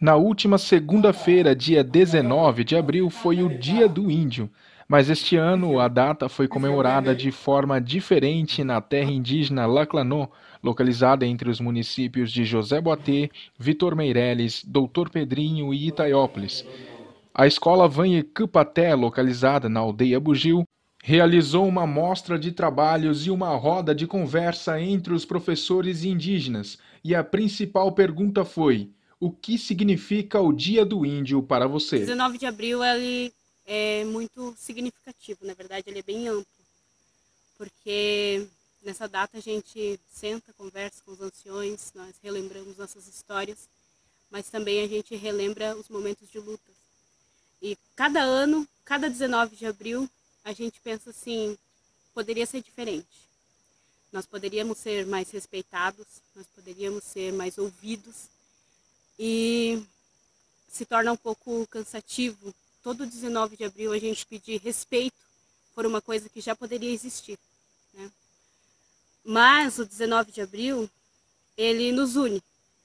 Na última segunda-feira, dia 19 de abril, foi o Dia do Índio, mas este ano a data foi comemorada de forma diferente na terra indígena Laclanô, localizada entre os municípios de José Boatê, Vitor Meireles, Doutor Pedrinho e Itaiópolis. A escola Vanhe-Cupaté, localizada na aldeia Bugio, realizou uma mostra de trabalhos e uma roda de conversa entre os professores indígenas, e a principal pergunta foi: o que significa o Dia do Índio para você? 19 de abril ele é muito significativo, na verdade ele é bem amplo, porque nessa data a gente senta, conversa com os anciões, nós relembramos nossas histórias, mas também a gente relembra os momentos de luta. E cada ano, cada 19 de abril, a gente pensa assim, poderia ser diferente. Nós poderíamos ser mais respeitados, nós poderíamos ser mais ouvidos e se torna um pouco cansativo todo 19 de abril a gente pedir respeito por uma coisa que já poderia existir, né? Mas o 19 de abril, ele nos une,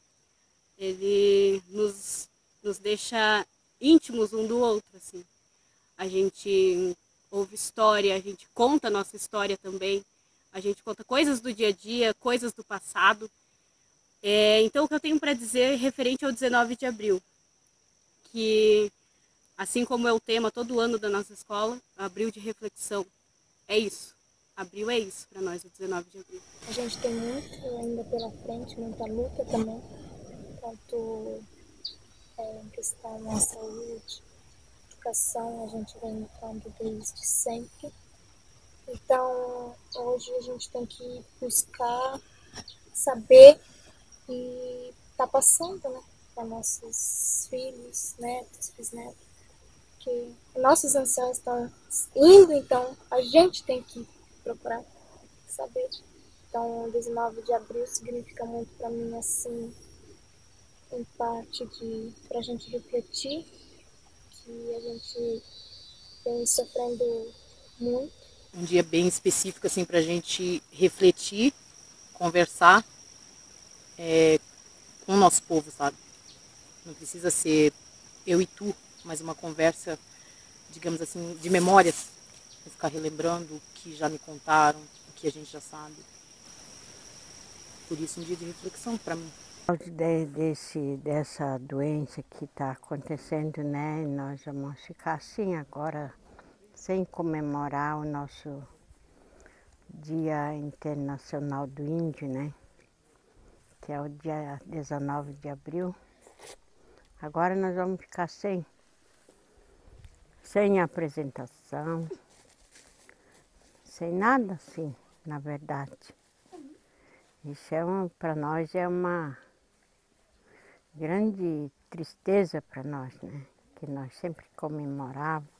ele nos deixa íntimos um do outro, assim. A gente ouve história, a gente conta a nossa história também, a gente conta coisas do dia a dia, coisas do passado. Então, o que eu tenho para dizer referente ao 19 de abril, que assim como é o tema todo ano da nossa escola, abril de reflexão, é isso. Abril é isso para nós, o 19 de abril. A gente tem muito ainda pela frente, muita luta também, tanto em questão da saúde, educação, a gente vem lutando desde sempre. Então, hoje a gente tem que buscar saber e tá passando, né, para nossos filhos, netos, bisnetos, que nossos anciãos estão indo, então a gente tem que procurar saber. Então, 19 de abril significa muito para mim, assim, em parte de para a gente refletir que a gente vem sofrendo muito. Um dia bem específico assim para a gente refletir, conversar com o nosso povo, sabe? Não precisa ser eu e tu, mas uma conversa, digamos assim, de memórias. Vou ficar relembrando o que já me contaram, o que a gente já sabe. Por isso, um dia de reflexão para mim. Dessa doença que está acontecendo, né? Nós vamos ficar assim agora, sem comemorar o nosso Dia Internacional do Índio, né? Que é o dia 19 de abril. Agora nós vamos ficar sem apresentação, sem nada assim, na verdade. Isso para nós é uma grande tristeza para nós, né? Que nós sempre comemorávamos.